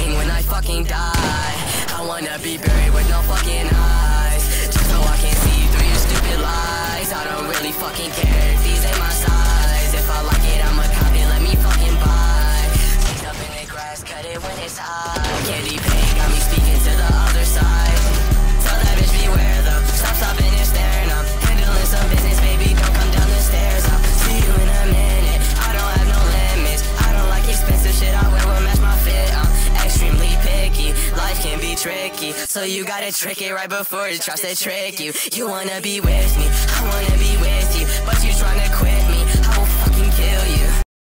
hang when I fucking die. I wanna be buried with no fucking eyes, just so I can see through your stupid lies. I don't really fucking care if these ain't my size. If I like it, I'ma cop it, let me fucking buy. Picked up in the grass, cut it when it's high. Candy paint got me speaking to the other side. Tell that bitch beware though, stop stopping and staring. I'm handling some business, baby, don't come down the stairs. I'll see you in a minute, I don't have no limits. I don't like expensive shit, I wear what match my fit. I'm extremely picky, life can be tricky, so you gotta trick it right before it tries to trick you. You wanna be with me, I wanna be with you, but you tryna quit me, I will fucking kill you.